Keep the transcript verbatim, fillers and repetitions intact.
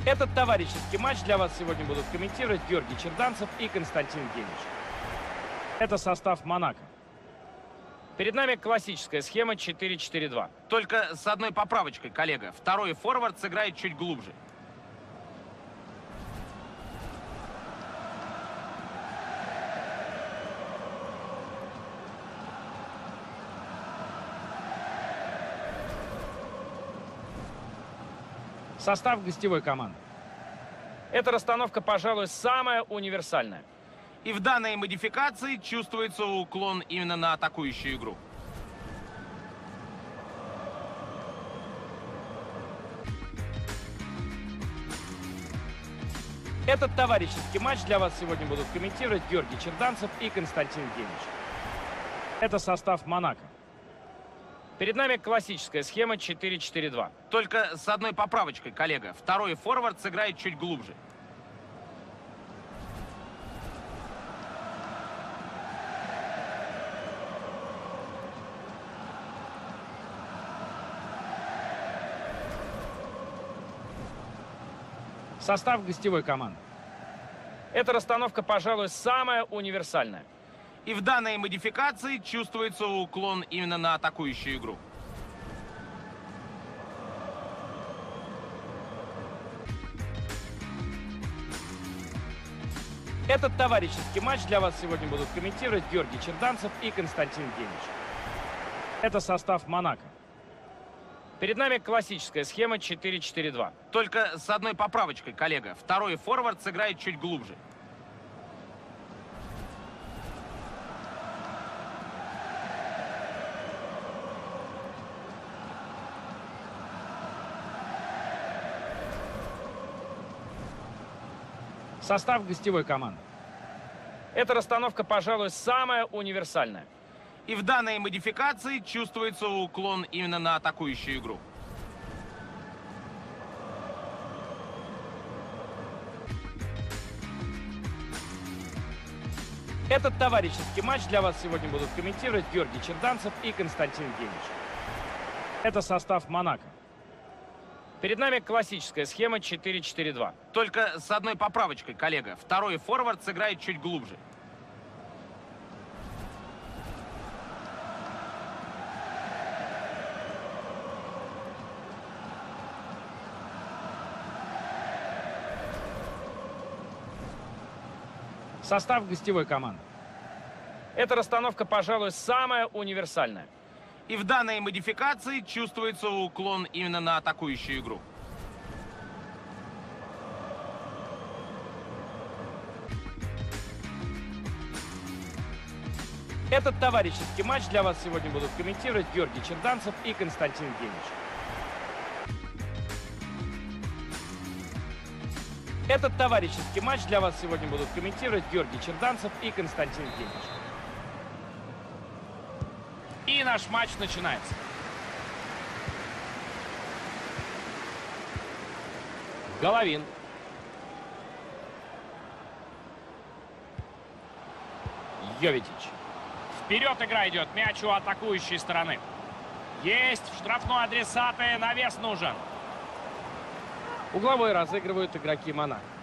Этот товарищеский матч для вас сегодня будут комментировать Георгий Черданцев и Константин Генич. Это состав Монако. Перед нами классическая схема четыре четыре два. Только с одной поправочкой, коллега. Второй форвард сыграет чуть глубже. Состав гостевой команды. Эта расстановка, пожалуй, самая универсальная. И в данной модификации чувствуется уклон именно на атакующую игру. Этот товарищеский матч для вас сегодня будут комментировать Георгий Черданцев и Константин Генич. Это состав Монако. Перед нами классическая схема четыре четыре два. Только с одной поправочкой, коллега. Второй форвард сыграет чуть глубже. Состав гостевой команды. Эта расстановка, пожалуй, самая универсальная. И в данной модификации чувствуется уклон именно на атакующую игру. Этот товарищеский матч для вас сегодня будут комментировать Георгий Черданцев и Константин Генич. Это состав Монако. Перед нами классическая схема четыре четыре два. Только с одной поправочкой, коллега. Второй форвард сыграет чуть глубже. Состав гостевой команды. Эта расстановка, пожалуй, самая универсальная. И в данной модификации чувствуется уклон именно на атакующую игру. Этот товарищеский матч для вас сегодня будут комментировать Георгий Черданцев и Константин Генич. Это состав Монако. Перед нами классическая схема четыре четыре два. Только с одной поправочкой, коллега. Второй форвард сыграет чуть глубже. Состав гостевой команды. Эта расстановка, пожалуй, самая универсальная. И в данной модификации чувствуется уклон именно на атакующую игру. Этот товарищеский матч для вас сегодня будут комментировать Георгий Черданцев и Константин Генич. Этот товарищеский матч для вас сегодня будут комментировать Георгий Черданцев и Константин Генич. И наш матч начинается. Головин. Йовитич. Вперед игра идет. Мяч у атакующей стороны. Есть в штрафной адресаты. Навес нужен. Угловой разыгрывают игроки Монако.